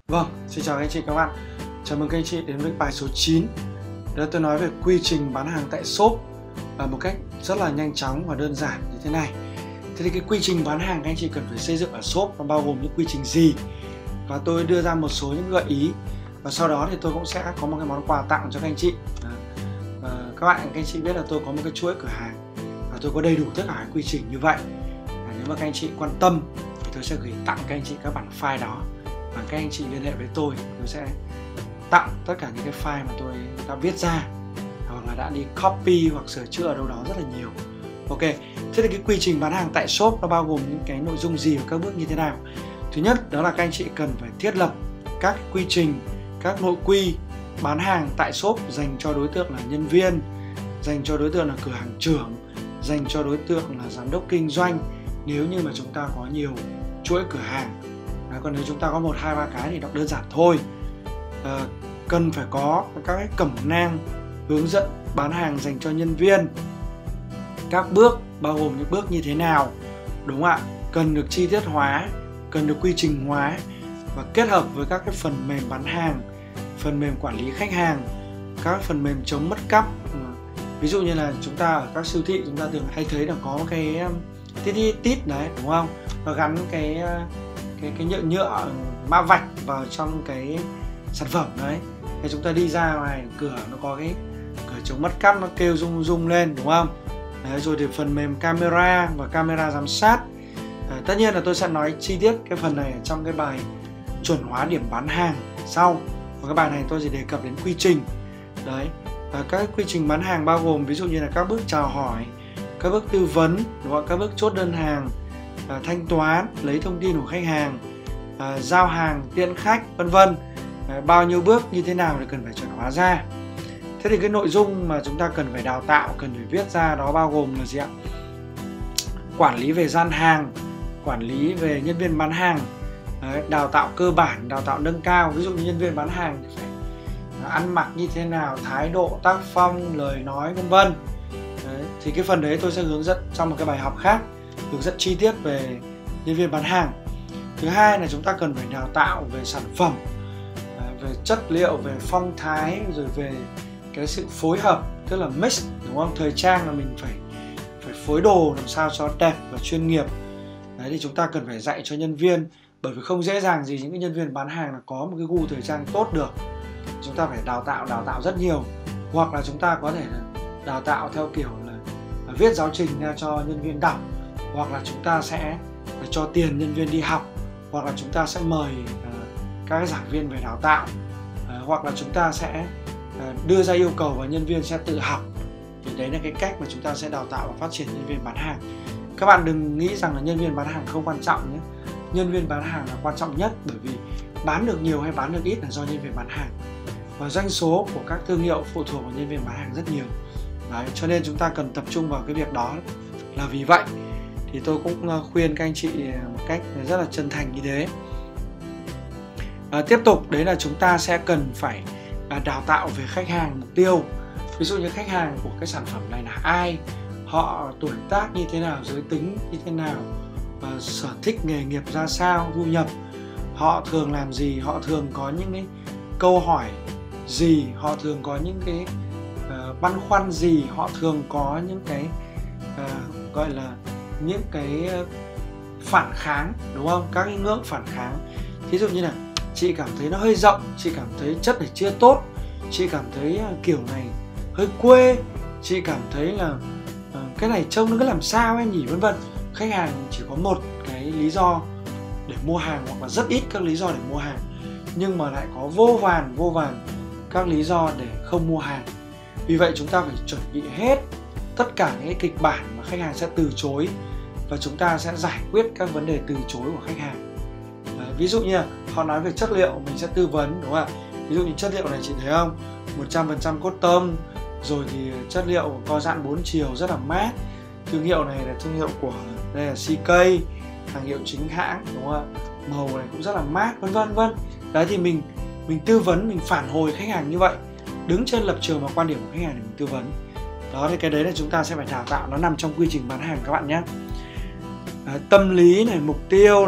Vâng, xin chào các anh chị các bạn. Chào mừng các anh chị đến với bài số 9. Đây tôi nói về quy trình bán hàng tại shop một cách rất là nhanh chóng và đơn giản như thế này. Thế thì cái quy trình bán hàng các anh chị cần phải xây dựng ở shop nó bao gồm những quy trình gì? Và tôi đưa ra một số những gợi ý. Và sau đó thì tôi cũng sẽ có một cái món quà tặng cho các anh chị. Các anh chị biết là tôi có một cái chuỗi cửa hàng và tôi có đầy đủ tất cả các quy trình như vậy. Nếu mà các anh chị quan tâm thì tôi sẽ gửi tặng các anh chị các bản file đó. Và các anh chị liên hệ với tôi sẽ tặng tất cả những cái file mà tôi đã viết ra hoặc là đã đi copy hoặc sửa chữa ở đâu đó rất là nhiều. Ok, thế thì cái quy trình bán hàng tại shop nó bao gồm những cái nội dung gì và các bước như thế nào? Thứ nhất đó là các anh chị cần phải thiết lập các quy trình, các nội quy bán hàng tại shop dành cho đối tượng là nhân viên, dành cho đối tượng là cửa hàng trưởng, dành cho đối tượng là giám đốc kinh doanh nếu như mà chúng ta có nhiều chuỗi cửa hàng. Còn nếu chúng ta có 1, 2, 3 cái thì nó đơn giản thôi. Cần phải có các cái cẩm nang hướng dẫn bán hàng dành cho nhân viên. Các bước bao gồm những bước như thế nào, đúng không ạ? Cần được chi tiết hóa, cần được quy trình hóa và kết hợp với các cái phần mềm bán hàng, phần mềm quản lý khách hàng, các phần mềm chống mất cắp. Ví dụ như là chúng ta ở các siêu thị chúng ta thường hay thấy là có cái tít đấy, đúng không? Nó gắn cái nhựa mã vạch vào trong cái sản phẩm đấy. Thì chúng ta đi ra ngoài cửa nó có cái cửa chống mất cắp, nó kêu rung lên, đúng không? Đấy, rồi thì phần mềm camera và camera giám sát. Tất nhiên là tôi sẽ nói chi tiết cái phần này ở trong cái bài chuẩn hóa điểm bán hàng sau. Và cái bài này tôi chỉ đề cập đến quy trình. Đấy, các quy trình bán hàng bao gồm ví dụ như là các bước chào hỏi, các bước tư vấn, đúng không? Các bước chốt đơn hàng, thanh toán, lấy thông tin của khách hàng, giao hàng, tiện khách, vân vân. Bao nhiêu bước như thế nào thì cần phải chuẩn hóa ra. Thế thì cái nội dung mà chúng ta cần phải đào tạo, cần phải viết ra đó bao gồm là gì ạ? Quản lý về gian hàng, quản lý về nhân viên bán hàng. Đấy, đào tạo cơ bản, đào tạo nâng cao. Ví dụ như nhân viên bán hàng thì phải ăn mặc như thế nào, thái độ, tác phong, lời nói, vân vân. Thì cái phần đấy tôi sẽ hướng dẫn trong một cái bài học khác, hướng dẫn chi tiết về nhân viên bán hàng. Thứ hai là chúng ta cần phải đào tạo về sản phẩm, về chất liệu, về phong thái, rồi về cái sự phối hợp, tức là mix, đúng không? Thời trang là mình phải phối đồ làm sao cho đẹp và chuyên nghiệp. Đấy, thì chúng ta cần phải dạy cho nhân viên, bởi vì không dễ dàng gì những cái nhân viên bán hàng là có một cái gu thời trang tốt được. Chúng ta phải đào tạo rất nhiều, hoặc là chúng ta có thể đào tạo theo kiểu là viết giáo trình ra cho nhân viên đọc, hoặc là chúng ta sẽ cho tiền nhân viên đi học, hoặc là chúng ta sẽ mời các giảng viên về đào tạo, hoặc là chúng ta sẽ đưa ra yêu cầu và nhân viên sẽ tự học. Thì đấy là cái cách mà chúng ta sẽ đào tạo và phát triển nhân viên bán hàng. Các bạn đừng nghĩ rằng là nhân viên bán hàng không quan trọng nhé. Nhân viên bán hàng là quan trọng nhất, bởi vì bán được nhiều hay bán được ít là do nhân viên bán hàng. Và doanh số của các thương hiệu phụ thuộc vào nhân viên bán hàng rất nhiều. Đấy, cho nên chúng ta cần tập trung vào cái việc đó. Là vì vậy thì tôi cũng khuyên các anh chị một cách rất là chân thành như thế. Tiếp tục đấy là chúng ta sẽ cần phải đào tạo về khách hàng mục tiêu. Ví dụ như khách hàng của cái sản phẩm này là ai, họ tuổi tác như thế nào, giới tính như thế nào, sở thích nghề nghiệp ra sao, thu nhập, họ thường làm gì, họ thường có những cái câu hỏi gì, họ thường có những cái băn khoăn gì, họ thường có những cái gọi là những cái phản kháng, đúng không? Các cái ngưỡng phản kháng. Thí dụ như là chị cảm thấy nó hơi rộng, chị cảm thấy chất này chưa tốt, chị cảm thấy kiểu này hơi quê, chị cảm thấy là cái này trông nó cứ làm sao ấy nhỉ, vân vân. Khách hàng chỉ có một cái lý do để mua hàng, hoặc là rất ít các lý do để mua hàng, nhưng mà lại có vô vàn các lý do để không mua hàng. Vì vậy chúng ta phải chuẩn bị hết tất cả những cái kịch bản mà khách hàng sẽ từ chối, và chúng ta sẽ giải quyết các vấn đề từ chối của khách hàng. Ví dụ như là họ nói về chất liệu, mình sẽ tư vấn, đúng không ạ? Ví dụ như chất liệu này chị thấy không, 100% cotton, rồi thì chất liệu co giãn 4 chiều rất là mát. Thương hiệu này là thương hiệu của, đây là CK, hàng hiệu chính hãng, đúng không ạ? Màu này cũng rất là mát, vân vân. Đấy thì mình tư vấn, mình phản hồi khách hàng như vậy, đứng trên lập trường và quan điểm của khách hàng để mình tư vấn. Đó, thì cái đấy là chúng ta sẽ phải đào tạo, nó nằm trong quy trình bán hàng các bạn nhé. Tâm lý này, mục tiêu này,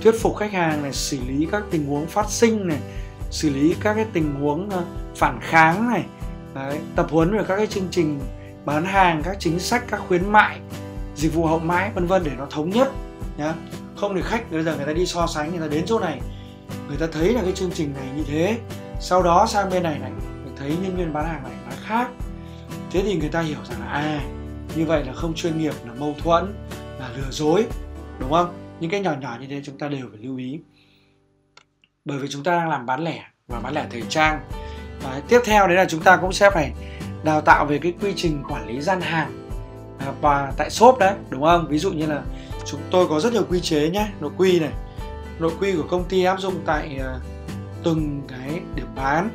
thuyết phục khách hàng này, xử lý các tình huống phát sinh này, xử lý các cái tình huống phản kháng này. Đấy, tập huấn về các cái chương trình bán hàng, các chính sách, các khuyến mại, dịch vụ hậu mãi vân vân để nó thống nhất nhá. Không thì khách bây giờ người ta đi so sánh, người ta đến chỗ này người ta thấy là cái chương trình này như thế, sau đó sang bên này người thấy nhân viên bán hàng này nói khác, thế thì người ta hiểu rằng là như vậy là không chuyên nghiệp, là mâu thuẫn, là lừa dối, đúng không? Những cái nhỏ nhỏ như thế chúng ta đều phải lưu ý, bởi vì chúng ta đang làm bán lẻ và bán lẻ thời trang. Đấy, tiếp theo đấy là chúng ta cũng sẽ phải đào tạo về cái quy trình quản lý gian hàng và tại shop đấy, đúng không? Ví dụ như là chúng tôi có rất nhiều quy chế nhé, nội quy này, nội quy của công ty áp dụng tại từng cái điểm bán,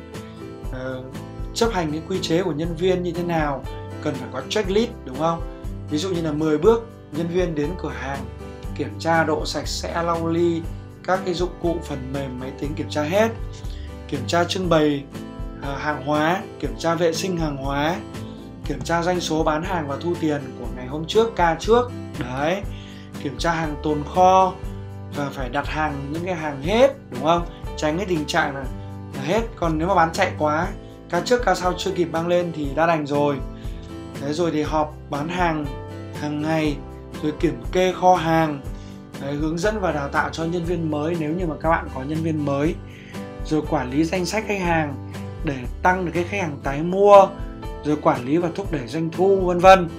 chấp hành cái quy chế của nhân viên như thế nào, cần phải có checklist, đúng không? Ví dụ như là 10 bước nhân viên đến cửa hàng kiểm tra độ sạch sẽ, lau ly, các cái dụng cụ, phần mềm, máy tính kiểm tra hết, kiểm tra trưng bày hàng hóa, kiểm tra vệ sinh hàng hóa, kiểm tra doanh số bán hàng và thu tiền của ngày hôm trước, ca trước. Đấy, kiểm tra hàng tồn kho và phải đặt hàng những cái hàng hết, đúng không? Tránh cái tình trạng là hết, còn nếu mà bán chạy quá, ca trước ca sau chưa kịp mang lên thì đã đành rồi. Đấy, rồi thì họp bán hàng hàng ngày, rồi kiểm kê kho hàng. Đấy, hướng dẫn và đào tạo cho nhân viên mới nếu như mà các bạn có nhân viên mới, rồi quản lý danh sách khách hàng để tăng được cái khách hàng tái mua, rồi quản lý và thúc đẩy doanh thu vân vân.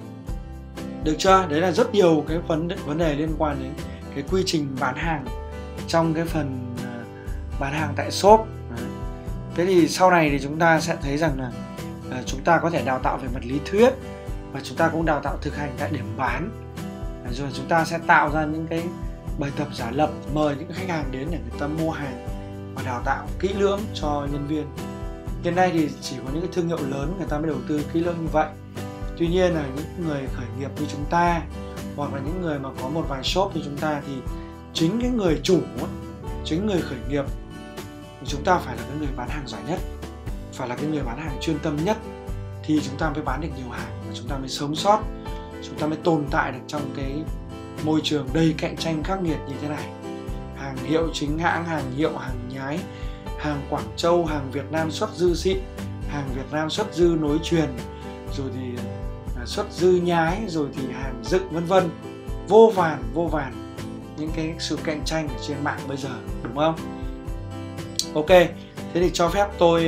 Được chưa? Đấy là rất nhiều cái vấn đề liên quan đến cái quy trình bán hàng trong cái phần bán hàng tại shop. Đấy. Thế thì sau này thì chúng ta sẽ thấy rằng là chúng ta có thể đào tạo về mặt lý thuyết và chúng ta cũng đào tạo thực hành tại điểm bán. Rồi chúng ta sẽ tạo ra những cái bài tập giả lập, mời những khách hàng đến để người ta mua hàng và đào tạo kỹ lưỡng cho nhân viên. Hiện nay thì chỉ có những cái thương hiệu lớn người ta mới đầu tư kỹ lưỡng như vậy. Tuy nhiên là những người khởi nghiệp như chúng ta, hoặc là những người mà có một vài shop như chúng ta, thì chính cái người chủ, chính người khởi nghiệp thì chúng ta phải là cái người bán hàng giỏi nhất, phải là cái người bán hàng chuyên tâm nhất, thì chúng ta mới bán được nhiều hàng và chúng ta mới sống sót, chúng ta mới tồn tại được trong cái môi trường đầy cạnh tranh khắc nghiệt như thế này. Hàng hiệu chính hãng, hàng hiệu, hàng nhái, hàng Quảng Châu, hàng Việt Nam xuất dư xịn, hàng Việt Nam xuất dư nối truyền, rồi thì xuất dư nhái, rồi thì hàng dựng vân vân, vô vàn những cái sự cạnh tranh ở trên mạng bây giờ, đúng không? Ok, thế thì cho phép tôi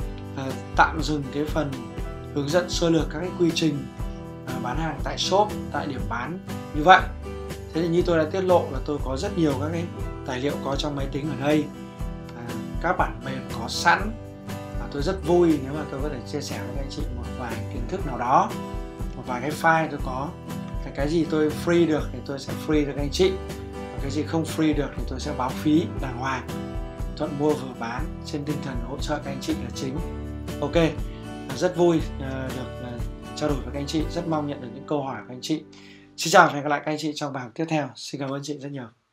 tạm dừng cái phần hướng dẫn sơ lược các cái quy trình bán hàng tại shop, tại điểm bán như vậy. Thế thì như tôi đã tiết lộ là tôi có rất nhiều các cái tài liệu có trong máy tính ở đây, các bản mềm có sẵn, và tôi rất vui nếu mà tôi có thể chia sẻ với các anh chị một vài kiến thức nào đó, một vài cái file tôi có. Cái gì tôi free được thì tôi sẽ free được các anh chị, và cái gì không free được thì tôi sẽ báo phí đàng hoàng, thuận mua vừa bán, trên tinh thần hỗ trợ các anh chị là chính. Ok, rất vui được trao đổi với các anh chị, rất mong nhận được những câu hỏi của các anh chị. Xin chào và hẹn gặp lại các anh chị trong bài học tiếp theo. Xin cảm ơn chị rất nhiều.